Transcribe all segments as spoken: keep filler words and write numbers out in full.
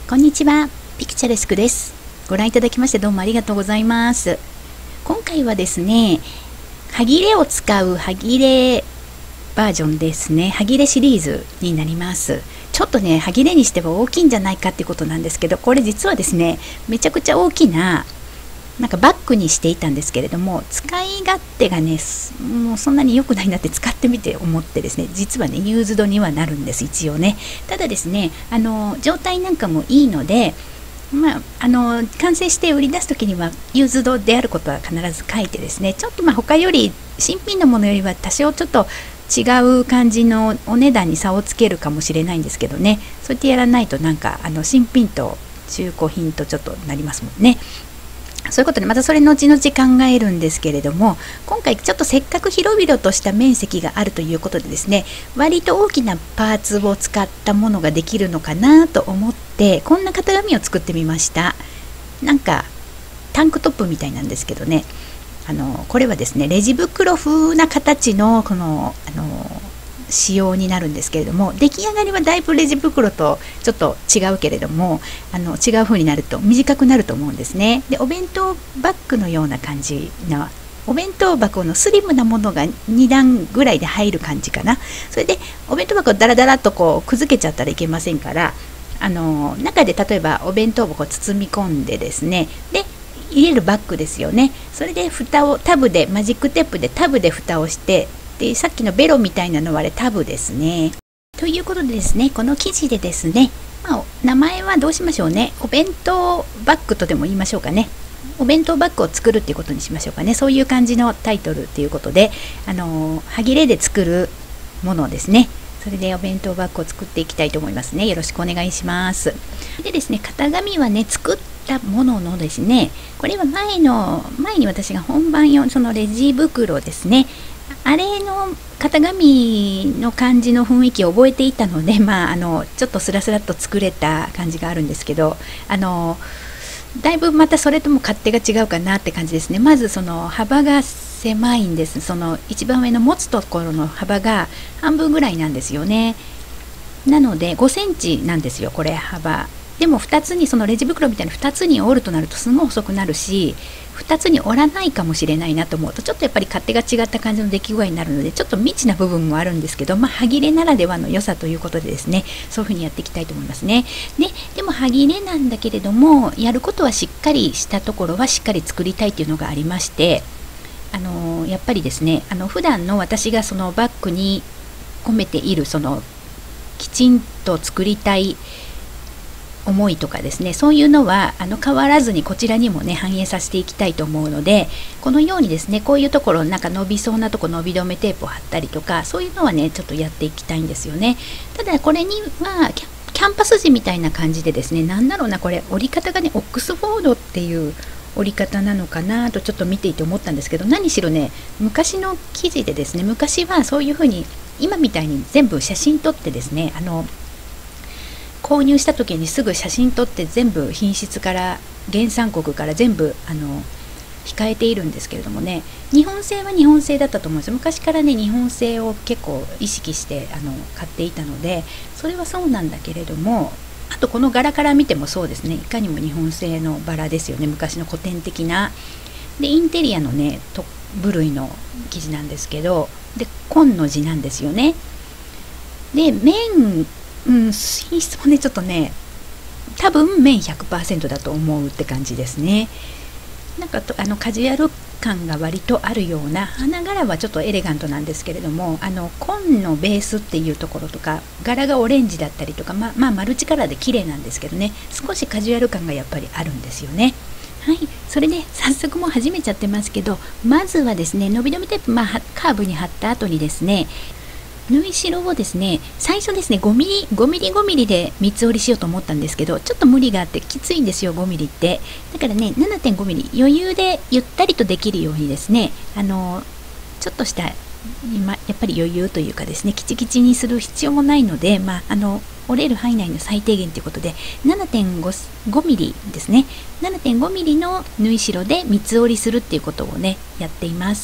こんにちは、ピクチャレスクです。ご覧いただきましてどうもありがとうございます。今回はですね、歯切れを使う歯切れバージョンですね。歯切れシリーズになります。ちょっとね、歯切れにしては大きいんじゃないかっていうことなんですけど、これ実はですね、めちゃくちゃ大きななんかバッグにしていたんですけれども、使い勝手がね、もうそんなに良くないなって使ってみて思ってですね、実はね、ユーズドにはなるんです、一応ね。ただですね、あの状態なんかもいいので、まあ、あの完成して売り出す時にはユーズドであることは必ず書いてですね、ちょっとまあ他より新品のものよりは多少ちょっと違う感じのお値段に差をつけるかもしれないんですけどね、そうやってやらないとなんかあの新品と中古品とちょっとなりますもんね。そういうことでまたそれ後々考えるんですけれども、今回ちょっとせっかく広々とした面積があるということでですね、割と大きなパーツを使ったものができるのかなと思って、こんな型紙を作ってみました。なんかタンクトップみたいなんですけどね、あのこれはですね、レジ袋風な形のこのあの仕様になるんですけれども、出来上がりはだいぶレジ袋とちょっと違うけれども、あの違う風になると短くなると思うんですね。でお弁当バッグのような感じな、お弁当箱のスリムなものがに段ぐらいで入る感じかな。それでお弁当箱をダラダラとこうくずけちゃったらいけませんから、あの中で例えばお弁当箱を包み込んでですね、で入れるバッグですよね。それで蓋をタブでマジックテープでタブで蓋をして、でさっきのベロみたいなのはあれタブですね。ということでですね、この記事でですね、まあ、名前はどうしましょうね。お弁当バッグとでも言いましょうかね。お弁当バッグを作るっていうことにしましょうかね。そういう感じのタイトルっていうことで、あの歯切れで作るものですね。それでお弁当バッグを作っていきたいと思いますね。よろしくお願いします。でですね、型紙はね、作ったもののですね、これは前の前に私が本番用そのレジ袋ですね、あれの型紙の感じの雰囲気を覚えていたので、まあ、あのちょっとスラスラっと作れた感じがあるんですけど、あのだいぶまたそれとも勝手が違うかなって感じですね。まずその幅が狭いんです。その一番上の持つところの幅が半分ぐらいなんですよね。なのでごセンチなんですよ、これ幅。でもふたつに、そのレジ袋みたいにふたつに折るとなるとすごい細くなるし、ふたつに折らないかもしれないなと思うとちょっとやっぱり勝手が違った感じの出来具合になるので、ちょっと未知な部分もあるんですけど、まあ、歯切れならではの良さということでですね、そういうふうにやっていきたいと思いますね。で、でも歯切れなんだけれども、やることはしっかりしたところはしっかり作りたいというのがありまして、あのー、やっぱりですね、あの普段の私がそのバッグに込めているそのきちんと作りたい思いとかですね、そういうのはあの変わらずにこちらにもね反映させていきたいと思うので、このようにですね、こういうところなんか伸びそうなとこ伸び止めテープを貼ったりとか、そういうのはねちょっとやっていきたいんですよね。ただこれにはキャキャンパス地みたいな感じでですね、なんだろうな、これ折り方がねオックスフォードっていう折り方なのかなとちょっと見ていて思ったんですけど、何しろね昔の記事でですね、昔はそういうふうに今みたいに全部写真撮ってですね、あの購入した時にすぐ写真撮って全部品質から原産国から全部あの控えているんですけれどもね、日本製は日本製だったと思うんですよ。昔からね日本製を結構意識してあの買っていたので、それはそうなんだけれども、あとこの柄から見てもそうですね、いかにも日本製のバラですよね。昔の古典的なでインテリアのねと部類の生地なんですけど、で紺の字なんですよね。で面うん、品質もねちょっとね多分綿 ひゃくパーセント だと思うって感じですね。なんかとあのカジュアル感が割とあるような、花柄はちょっとエレガントなんですけれども、あの紺のベースっていうところとか柄がオレンジだったりとか、ま、まあマルチカラーで綺麗なんですけどね、少しカジュアル感がやっぱりあるんですよね。はい、それで早速もう始めちゃってますけど、まずはですね伸び止めテープ、まあ、カーブに貼った後にですね、縫い代をですね最初ですねごミリごミリごミリで三つ折りしようと思ったんですけど、ちょっと無理があってきついんですよごミリって。だからね ななてんごミリ余裕でゆったりとできるようにですね、あのちょっとした今やっぱり余裕というかですね、キチキチにする必要もないので、まああの折れる範囲内の最低限ということで ななてんごミリですね、ななてんごミリの縫い代で三つ折りするっていうことをねやっています。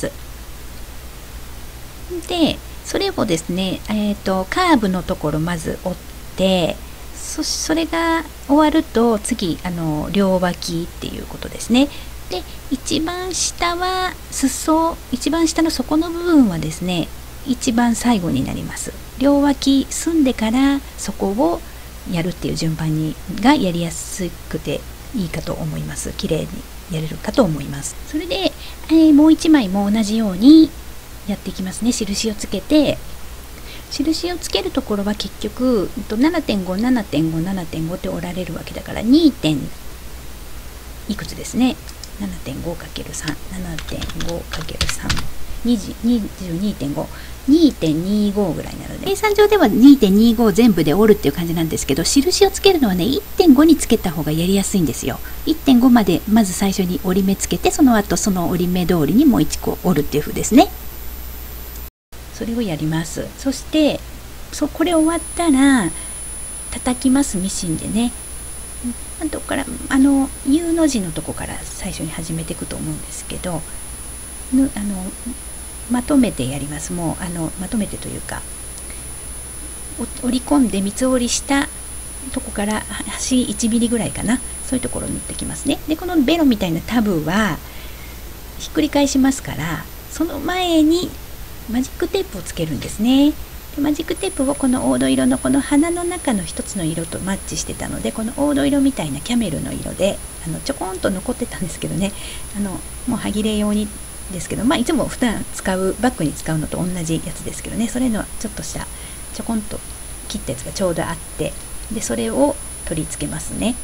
でそれをですね、えーと、カーブのところまず折って、 そそれが終わると次あの両脇っていうことですね。で一番下は裾、一番下の底の部分はですね一番最後になります。両脇済んでから底をやるっていう順番にがやりやすくていいかと思います。綺麗にやれるかと思います。それで、えー、もう一枚も同じようにやっていきますね。印をつけて、印をつけるところは結局 ななてんご、ななてんご、ななてんご って折られるわけだから に. 点いくつですね。 ななてんごかけるさん、ななてんごかけるさん、にじゅうにてんご、にてんにじゅうご ぐらいなので、計算上では にてんにじゅうご 全部で折るっていう感じなんですけど、印をつけるのはね いってんご につけた方がやりやすいんですよ。いってんご までまず最初に折り目つけて、その後その折り目通りにもういっこ折るっていう風ですね。それをやります。そしてそこれ終わったら叩きます、ミシンでね。あとからあの U の字のとこから最初に始めていくと思うんですけど、ぬあのまとめてやります。もうあのまとめてというか折り込んで三つ折りしたとこから端いちミリぐらいかな、そういうところを縫ってきますね。でこのベロみたいなタブはひっくり返しますから、その前にマジックテープをつけるんですね。でマジックテープをこの黄土色のこの花の中の一つの色とマッチしてたので、この黄土色みたいなキャメルの色であのちょこんと残ってたんですけどね、あのもう歯切れ用にですけど、まあいつも普段使うバッグに使うのと同じやつですけどね、それのちょっとしたちょこんと切ったやつがちょうどあって、でそれを取り付けますね。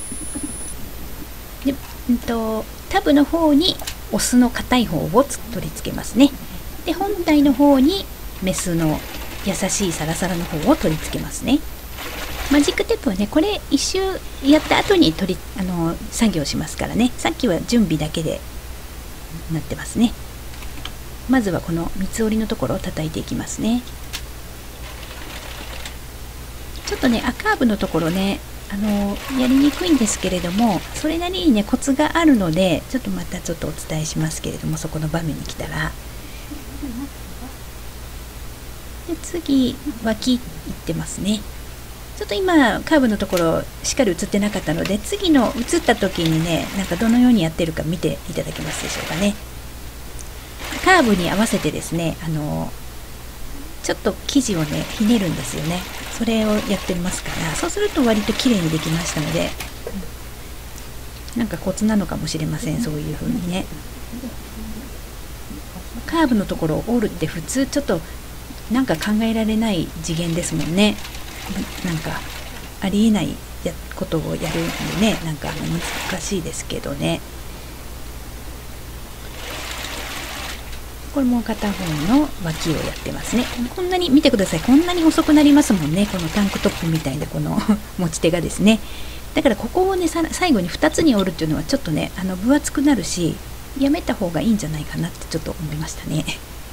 で、うんと、タブの方にオスの硬い方を取り付けますね。で本体の方にメスの優しいサラサラの方を取り付けますね。マジックテープはねこれ一周やった後に取りあの作業しますからね、さっきは準備だけでなってますね。まずはこの三つ折りのところを叩いていきますね。ちょっとねカーブのところねあのやりにくいんですけれども、それなりにねコツがあるので、ちょっとまたちょっとお伝えしますけれども、そこの場面に来たらで次脇いってますね。ちょっと今カーブのところしっかり映ってなかったので、次の映った時にねなんかどのようにやってるか見ていただけますでしょうかね。カーブに合わせてですねあのちょっと生地をねひねるんですよね。それをやってますから、そうすると割と綺麗にできましたので、なんかコツなのかもしれません。そういう風にねカーブのところを折るって普通ちょっとなんか考えられない次元ですもんね。なんかありえないやことをやるんでね、なんか難しいですけどね。これも片方の脇をやってますね。こんなに見てください、こんなに細くなりますもんね、このタンクトップみたいなこの持ち手がですね。だからここをねさ最後にふたつに折るっていうのはちょっとねあの分厚くなるし、やめた方がいいんじゃないかなってちょっと思いましたね。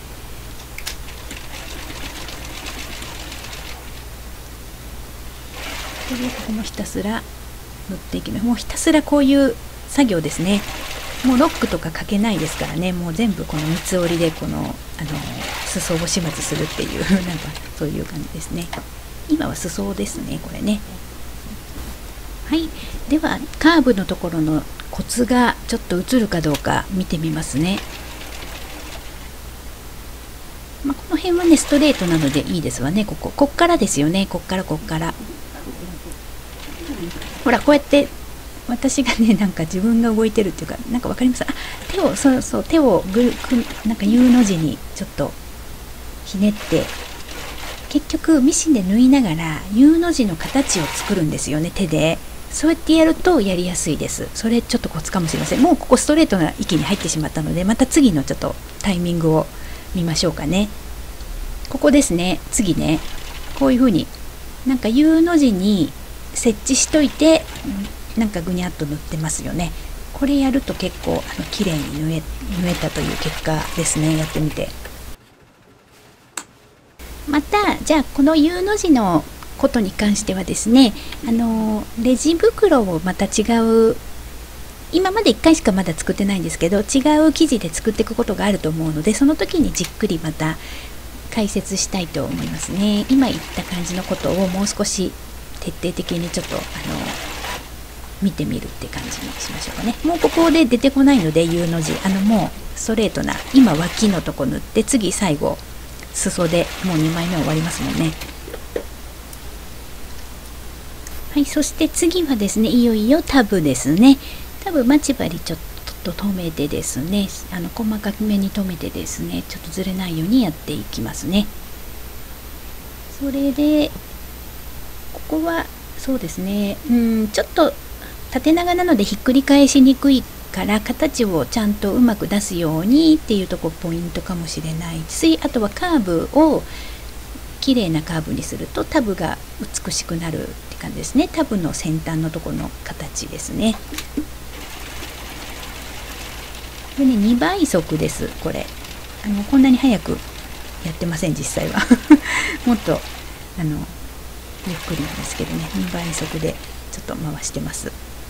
これここもひたすら塗っていきます。もうひたすらこういう作業ですね。もうロックとかかけないですからね、もう全部この三つ折りでこのあの裾を始末するっていうなんかそういう感じですね。今は裾ですねこれね。はい、ではカーブのところのコツがちょっと映るかどうか見てみますね。まあ、この辺はねストレートなのでいいですわね。こここっからですよね、こっからこっからほらこうやって私がねなんか自分が動いてるっていうか、なんかわかります？あ、手をそうそう手をぐるくなんか U の字にちょっとひねって、結局ミシンで縫いながら U の字の形を作るんですよね、手で。そうやってやるとやりやすいです。それちょっとコツかもしれません。もうここストレートな域に入ってしまったので、また次のちょっとタイミングを見ましょうかね。ここですね。次ねこういう風になんか U の字に設置しといてなんかぐにゃっと塗ってますよね。これやると結構あの綺麗に縫え、縫えたという結果ですね。やってみて。またじゃあこの U の字のことに関してはですね、あのレジ袋をまた違う、今までいっかいしかまだ作ってないんですけど、違う生地で作っていくことがあると思うので、その時にじっくりまた解説したいと思いますね。今言った感じのことをもう少し徹底的にちょっとあの見てみるって感じにしましょうかね。もうここで出てこないので U の字、あのもうストレートな、今脇のとこ塗って、次最後裾でもうにまいめ終わりますもんね。はい、そして次はですね、いよいよタブですね。タブ待ち針ちょっと留めてですね、あの細かめに留めてですね、ちょっとずれないようにやっていきますね。それでここはそうですね、うんちょっと縦長なのでひっくり返しにくいから形をちゃんとうまく出すようにっていうとこポイントかもしれないし、あとはカーブを綺麗なカーブにするとタブが美しくなるって感じですね。タブの先端のところの形ですね。これねにばい速です。これあのこんなに早くやってません実際はもっとあのゆっくりなんですけどね、にばい速でちょっと回してます。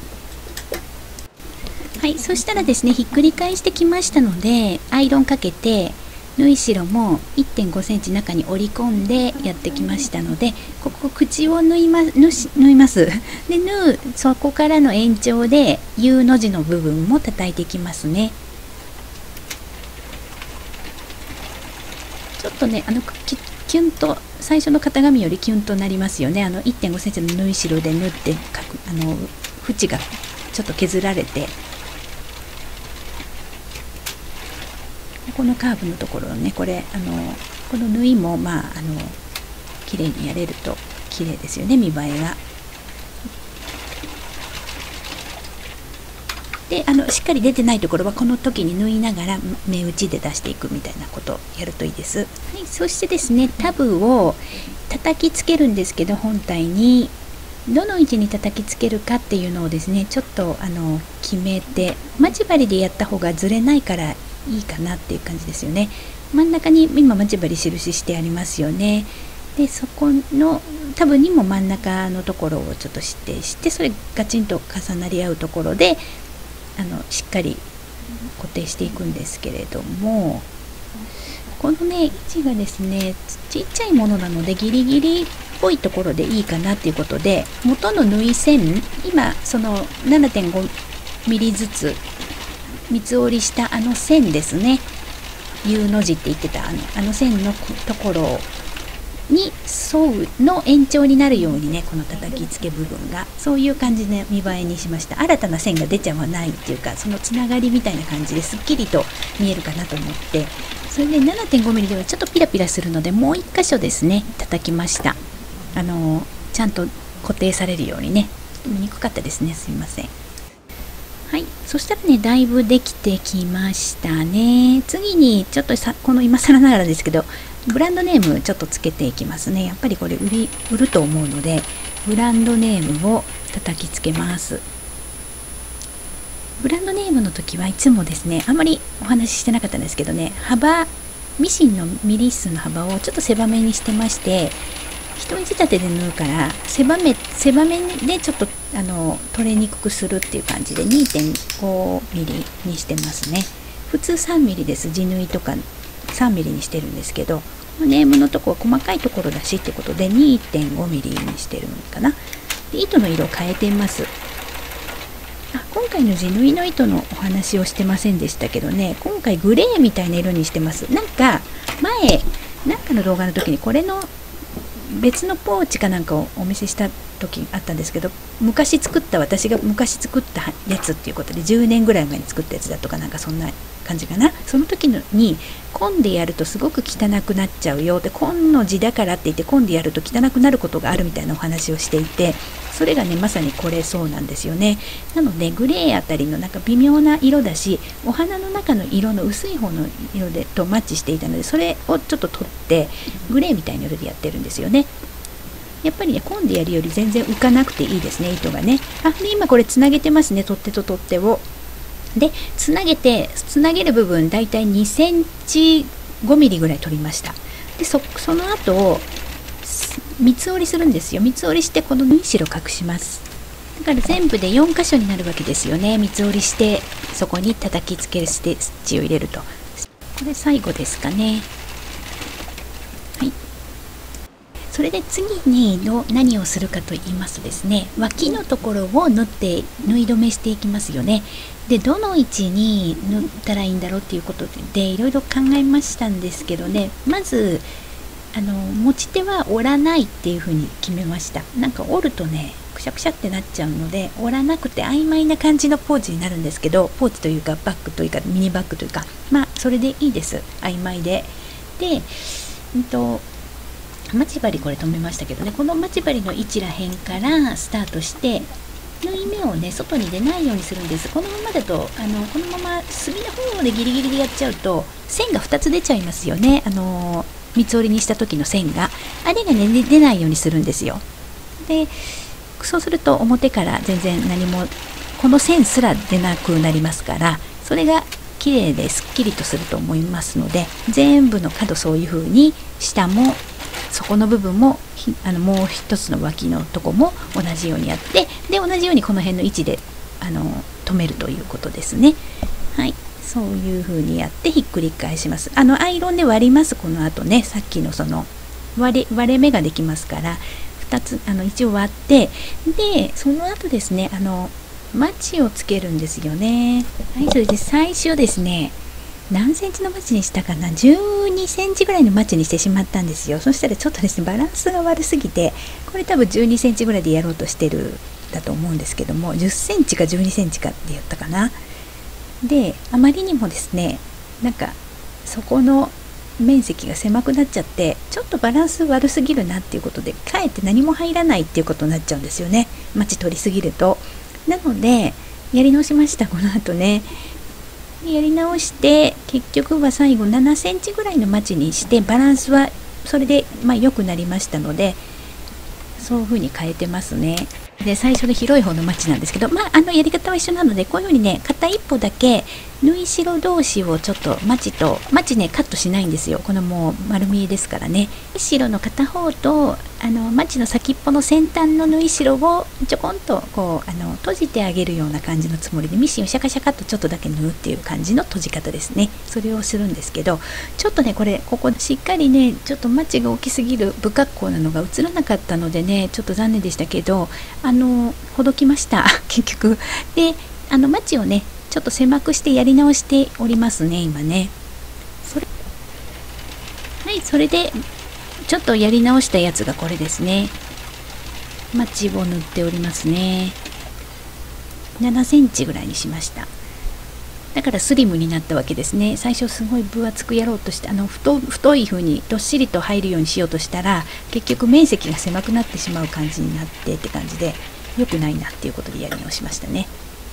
はい、そしたらですね、ひっくり返してきましたので、アイロンかけて縫い代も いってんごセンチ中に折り込んでやってきましたので、ここ口を縫いま縫し縫いますで縫うそこからの延長で U の字の部分も叩いていきますね。ちょっとねあのキュキュンと最初の型紙よりキュンとなりますよね。あの いってんごセンチの縫い代で縫ってかくあの縁がちょっと削られて、このカーブのところね、これあのこの縫いもまああの綺麗にやれると綺麗ですよね、見栄えが。であのしっかり出てないところはこの時に縫いながら目打ちで出していくみたいなことをやるといいです。はい、そしてですね、タブを叩きつけるんですけど、本体にどの位置に叩きつけるかっていうのをですねちょっとあの決めて、待ち針でやった方がずれないからいいかなっていう感じですよね。真ん中に今待ち針印してありますよね。でそこのタブにも真ん中のところをちょっと指定して、それガチンと重なり合うところであのしっかり固定していくんですけれども、このね位置がですねちっちゃいものなのでギリギリっぽいところでいいかなっていうことで、元の縫い線今その ななてんごミリずつ三つ折りしたあの線ですね、 U の字って言ってたあのあの線のところに沿うの延長になるようにね、この叩きつけ部分がそういう感じで見栄えにしました。新たな線が出ちゃわないっていうか、そのつながりみたいな感じですっきりと見えるかなと思って、それで ななてんごミリではちょっとピラピラするのでもう一箇所ですね叩きました。あのちゃんと固定されるようにね。憎かったですね、すいません。はい、そしたらねだいぶできてきましたね。次にちょっとさこの今更ながらですけどブランドネームちょっとつけていきますね。やっぱりこれ売り売ると思うのでブランドネームを叩きつけます。ブランドネームの時はいつもですねあんまりお話ししてなかったんですけどね、幅ミシンのミリ数の幅をちょっと狭めにしてまして、一人仕立てで縫うから狭め狭めでちょっとあの取れにくくするっていう感じで にてんごミリにしてますね。普通さんミリです。地縫いとかさんミリにしてるんですけど、ネームのとこは細かいところだしってことで にてんごミリにしてるのかな。で糸の色を変えています。あ、今回の地縫いの糸のお話をしてませんでしたけどね、今回グレーみたいな色にしてます。なんか前なんかの動画の時にこれの別のポーチかなんかをお見せした時あったんですけど、昔作った私が昔作ったやつっていうことでじゅうねんぐらい前に作ったやつだとかなんかそんな感じかな。その時のに紺でやるとすごく汚くなっちゃうよって紺の字だからって言って紺でやると汚くなることがあるみたいなお話をしていて、それがねまさにこれそうなんですよね。なのでグレーあたりのなんか微妙な色だし、お花の中の色の薄い方の色でとマッチしていたので、それをちょっと取ってグレーみたいな色でやってるんですよね。やっぱりね紺でやるより全然浮かなくていいですね、糸がね。あで今これつなげてますね、取っ手と取っ手を。でつなげてつなげる部分だいたいにセンチごミリぐらい取りました。で そ, その後三つ折りするんですよ。三つ折りしてこの縫い代隠します。だから全部でよん箇所になるわけですよね。三つ折りしてそこに叩きつけるステッチを入れると、これ最後ですかね。はい、 それで次にの何をするかと言いますとですね、脇のところを縫って縫い止めしていきますよね。でどの位置に縫ったらいいんだろうっていうことでいろいろ考えましたんですけどね、まずあの持ち手は折らないっていう風に決めました。なんか折るとねくしゃくしゃってなっちゃうので、折らなくて曖昧な感じのポーチになるんですけど、ポーチというかバッグというかミニバッグというか、まあそれでいいです、曖昧で。で、うんと待ち針これ止めましたけどね、この待ち針の位置らへんからスタートして縫い目をね外に出ないようにするんです。このままだとあのこのまま隅の方でギリギリでやっちゃうと線がふたつ出ちゃいますよね。あの三つ折りにした時の線があれがね出ないようにするんですよ。でそうすると表から全然何もこの線すら出なくなりますから、それが綺麗ですっきりとすると思いますので、全部の角そういう風に下も底の部分もあのもう一つの脇のとこも同じようにやって、で同じようにこの辺の位置であの止めるということですね。はい、そういう風にやってひっくり返します。あのアイロンで割ります。この後ね、さっきのその割れ割れ目ができますからふたつあの一応割って、でその後ですね、あのマチをつけるんですよね。はい、それで最初ですね、何センチのマチにしたかな、じゅうにセンチぐらいのマチにしてしまったんですよ。そしたらちょっとですねバランスが悪すぎて、これ多分じゅうにセンチぐらいでやろうとしてるだと思うんですけども、じゅっセンチかじゅうにセンチかってやったかな。であまりにもですねなんかそこの面積が狭くなっちゃって、ちょっとバランス悪すぎるなっていうことでかえって何も入らないっていうことになっちゃうんですよね、マチ取りすぎると。なのでやり直しました。この後ねやり直して結局は最後ななセンチぐらいのマチにして、バランスはそれでまあ良くなりましたので、そういう風に変えてますね。で最初の広い方のマチなんですけど、まああのやり方は一緒なので、こういう風にね片一歩だけ縫い代同士をちょっとマチとマチねカットしないんですよ。このもう丸見えですからね。縫い代の片方とあのマチの先っぽの先端の縫い代をちょこんとこうあの閉じてあげるような感じのつもりで、ミシンをシャカシャカっとちょっとだけ縫うっていう感じの閉じ方ですね。それをするんですけど、ちょっとねこれここしっかりねちょっとマチが大きすぎる不格好なのが映らなかったのでね、ちょっと残念でしたけど、あのほどきました結局。であのマチをねちょっと狭くしてやり直しておりますね今ね。それはい、それでちょっとやり直したやつがこれですね。マチを塗っておりますね。ななセンチぐらいにしました。だからスリムになったわけですね。最初すごい分厚くやろうとして、あの 太, 太い風にどっしりと入るようにしようとしたら、結局面積が狭くなってしまう感じになってって感じで良くないなっていうことでやり直しましたね。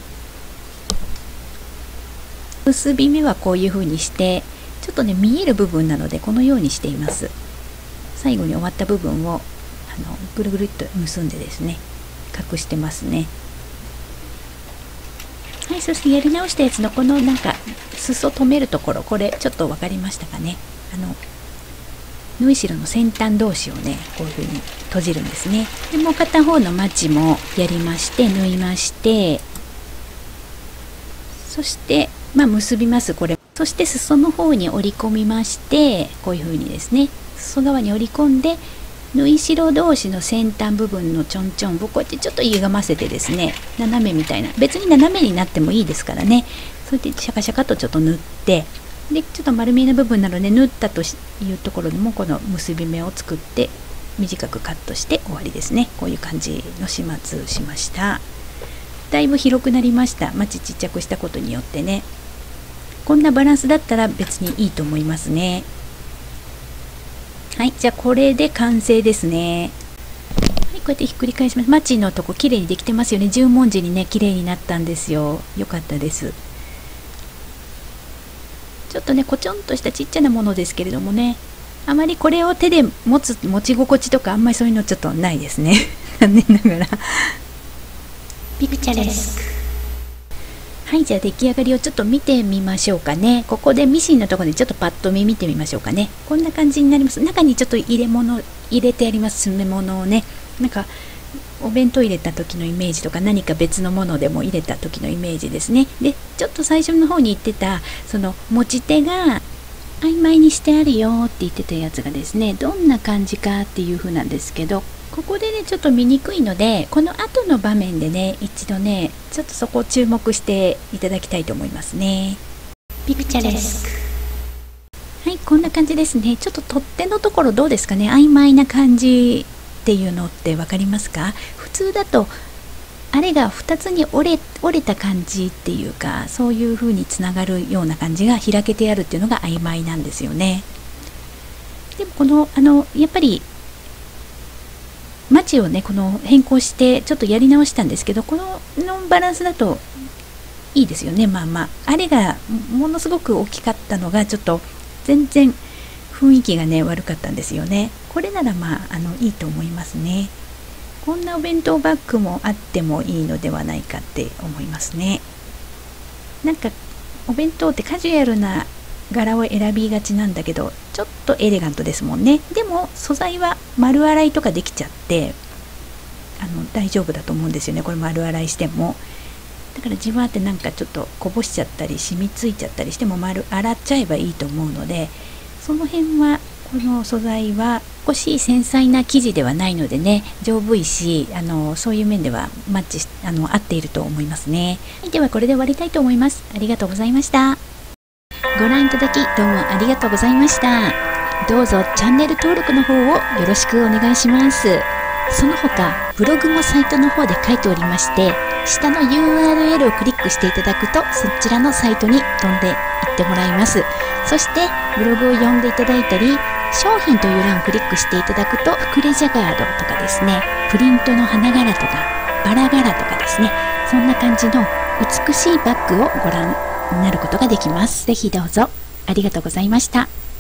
結び目はこういう風にしてちょっとね見える部分なのでこのようにしています。最後に終わった部分をあのぐるぐるっと結んでですね隠してますね。はい、そしてやり直したやつのこのなんか裾止めるところ、これちょっと分かりましたかね。あの縫い代の先端同士をねこういう風に閉じるんですね。でもう片方のマチもやりまして縫いまして、そしてまあ結びますこれ。そして裾の方に折り込みまして、こういう風にですね裾側に折り込んで、縫い代同士の先端部分のちょんちょんをこうやってちょっと歪ませてですね、斜めみたいな、別に斜めになってもいいですからね、そうやってシャカシャカとちょっと縫って、でちょっと丸見えな部分なので縫ったというところでもこの結び目を作って短くカットして終わりですね。こういう感じの始末しました。だいぶ広くなりました。マチちっちゃくしたことによってね。こんなバランスだったら別にいいと思いますね。はい、じゃあこれで完成ですね。はい、こうやってひっくり返します。マチのとこ綺麗にできてますよね。十文字にね綺麗になったんですよ。よかったです。ちょっとねこちょんとしたちっちゃなものですけれどもね、あまりこれを手で持つ持ち心地とかあんまりそういうのちょっとないですね。残念ながら。ピクチャレスク。はい、じゃあ出来上がりをちょっと見てみましょうかね。ここでミシンのところでちょっとパッと見見てみましょうかね。こんな感じになります。中にちょっと入れ物入れてあります。詰め物をね、なんかお弁当入れた時のイメージとか、何か別のものでも入れた時のイメージですね。でちょっと最初の方に言ってたその持ち手が曖昧にしてあるよって言ってたやつがですね、どんな感じかっていう風なんですけど、ここでねちょっと見にくいので、この後の場面でね一度ねちょっとそこを注目していただきたいと思いますね。ピクチャレスク。はい、こんな感じですね。ちょっと取っ手のところどうですかね。曖昧な感じっていうのって分かりますか？普通だとあれがふたつに折れ、折れた感じっていうか、そういう風につながるような感じが開けてあるっていうのが曖昧なんですよね。でもこのあのやっぱりマチをねこの変更してちょっとやり直したんですけど、こののバランスだといいですよね。まあまああれがものすごく大きかったのがちょっと全然雰囲気がね悪かったんですよね。これならまああのいいと思いますね。こんなお弁当バッグもあってもいいのではないかって思いますね。なんかお弁当ってカジュアルな柄を選びがちなんだけど、ちょっとエレガントですもんね。でも素材は丸洗いとかできちゃってあの大丈夫だと思うんですよね。これ丸洗いしても。だから自分ってなんかちょっとこぼしちゃったり染みついちゃったりしても丸洗っちゃえばいいと思うので、その辺はこの素材は少し繊細な生地ではないのでね、丈夫いし、あのそういう面ではマッチしあの合っていると思いますね。はい、ではこれで終わりたいと思います。ありがとうございました。ご覧いただきどうもありがとうございました。どうぞチャンネル登録の方をよろしくお願いします。その他ブログもサイトの方で書いておりまして、下の ユーアールエル をクリックしていただくとそちらのサイトに飛んでいってもらいます。そしてブログを読んでいただいたり、商品という欄をクリックしていただくとクレジャガードとかですね、プリントの花柄とかバラ柄とかですね、そんな感じの美しいバッグをご覧になることができます。ぜひどうぞ。ありがとうございました。